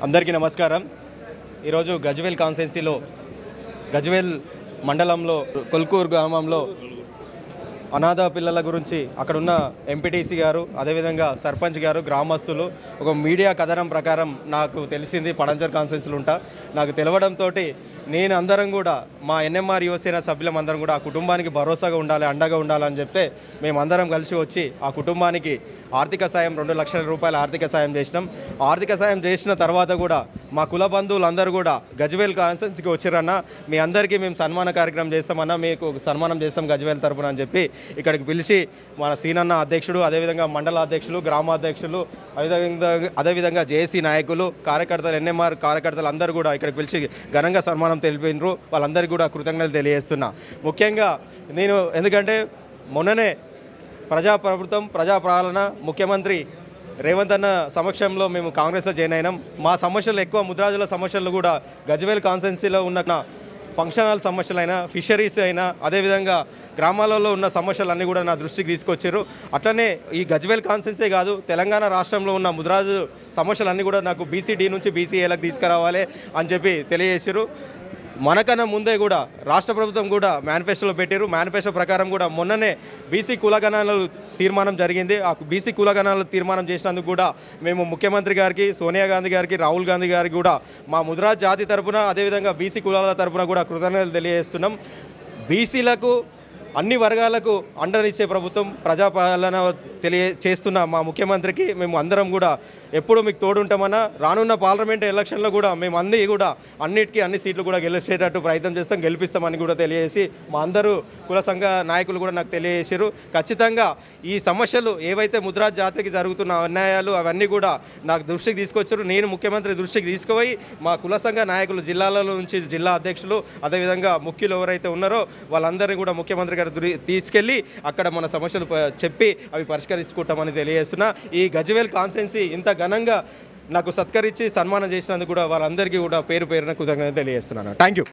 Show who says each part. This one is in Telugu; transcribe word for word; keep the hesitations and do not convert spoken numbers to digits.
Speaker 1: అందరికీ నమస్కారం। ఈరోజు గజ్వేల్ కాన్స్టిట్యున్సీలో గజ్వేల్ మండలంలో కొల్కూరు గ్రామంలో అనాథ పిల్లల గురించి అక్కడున్న ఎంపీటీసీ గారు అదేవిధంగా సర్పంచ్ గారు గ్రామస్తులు ఒక మీడియా కథనం ప్రకారం నాకు తెలిసింది పడంజర్ కాన్స్టిట్యున్సీలో ఉంటా నాకు తెలవడంతో నేను అందరం కూడా మా ఎన్ఎంఆర్ యువసేన సభ్యులందరం కూడా ఆ కుటుంబానికి భరోసాగా ఉండాలి అండగా ఉండాలని చెప్తే మేమందరం కలిసి వచ్చి ఆ కుటుంబానికి ఆర్థిక సాయం రెండు లక్షల రూపాయల ఆర్థిక సాయం చేసినాం। ఆర్థిక సాయం చేసిన తర్వాత కూడా మా కుల బంధువులందరూ కూడా గజ్వేల్ కాన్స్టిట్యున్సీకి వచ్చారన్న మీ అందరికీ మేము సన్మాన కార్యక్రమం చేస్తామన్నా మీకు సన్మానం చేస్తాం గజ్వేల్ తరపున అని చెప్పి ఇక్కడికి పిలిచి మన సీనన్న అధ్యక్షుడు అదేవిధంగా మండల అధ్యక్షులు గ్రామాధ్యక్షులు అదేవిధంగా అదేవిధంగా జేఏసీ నాయకులు కార్యకర్తలు ఎన్ఎంఆర్ కార్యకర్తలు అందరూ కూడా ఇక్కడికి పిలిచి ఘనంగా సన్మానం తెలిపినరు। వాళ్ళందరికీ కూడా కృతజ్ఞతలు తెలియజేస్తున్నా। ముఖ్యంగా నేను ఎందుకంటే మొన్ననే ప్రజా ప్రభుత్వం ప్రజా పాలన ముఖ్యమంత్రి రేవంత్ అన్న సమక్షంలో మేము కాంగ్రెస్లో జాయిన్ అయినాం। మా సమస్యలు ఎక్కువ ముద్రాజుల సమస్యలు కూడా గజ్వేల్ కాన్స్టిట్యున్సీలో ఉన్న ఫంక్షన్ హాల్ సమస్యలైనా ఫిషరీస్ అయినా అదేవిధంగా గ్రామాలలో ఉన్న సమస్యలన్నీ కూడా నా దృష్టికి తీసుకొచ్చారు। అట్లనే ఈ గజ్వేల్ కాన్స్టిట్యున్సీ కాదు తెలంగాణ రాష్ట్రంలో ఉన్న ముద్రాజు సమస్యలన్నీ కూడా నాకు బీసీడీ నుంచి బీసీఏలకు తీసుకురావాలి అని చెప్పి తెలియజేశారు। మనకన్నా ముందే కూడా రాష్ట్ర ప్రభుత్వం కూడా మేనిఫెస్టోలో పెట్టారు। మేనిఫెస్టో ప్రకారం కూడా మొన్ననే బీసీ కులగణాలు తీర్మానం జరిగింది। ఆ బీసీ కులగణాలు తీర్మానం చేసినందుకు కూడా మేము ముఖ్యమంత్రి గారికి సోనియా గాంధీ గారికి రాహుల్ గాంధీ గారికి కూడా మా ముద్రాజ్ జాతి తరపున అదేవిధంగా బీసీ కులాల తరపున కూడా కృతజ్ఞతలు తెలియజేస్తున్నాం। బీసీలకు అన్ని వర్గాలకు అండనిచ్చే ప్రభుత్వం ప్రజాపాలన తెలియ చేస్తున్న మా ముఖ్యమంత్రికి మేము అందరం కూడా ఎప్పుడు మీకు తోడుంటామన్నా రానున్న పార్లమెంట్ ఎలక్షన్లో కూడా మేము అన్నీ కూడా అన్నిటికీ అన్ని సీట్లు కూడా గెలిచేటట్టు ప్రయత్నం చేస్తాం గెలిపిస్తామని కూడా తెలియజేసి మా అందరూ కుల సంఘ నాయకులు కూడా నాకు తెలియజేశారు। ఖచ్చితంగా ఈ సమస్యలు ఏవైతే ముద్రాజ్ జాతికి జరుగుతున్న అన్యాయాలు అవన్నీ కూడా నాకు దృష్టికి తీసుకొచ్చారు। నేను ముఖ్యమంత్రి దృష్టికి తీసుకుపోయి మా కుల సంఘ నాయకులు జిల్లాల నుంచి జిల్లా అధ్యక్షులు అదేవిధంగా ముఖ్యులు ఎవరైతే ఉన్నారో వాళ్ళందరినీ కూడా ముఖ్యమంత్రి గారు తీసుకెళ్ళి అక్కడ మన సమస్యలు చెప్పి అవి పరిష్కరించుకుంటామని తెలియజేస్తున్నా। ఈ గజ్వేల్ కాన్స్టిట్యున్సీ ఇంత ఘనంగా నాకు సత్కరించి సన్మానం చేసినందుకు కూడా వాళ్ళందరికీ కూడా పేరు పేరున కృతజ్ఞతలు తెలియజేస్తున్నాను। Thank you.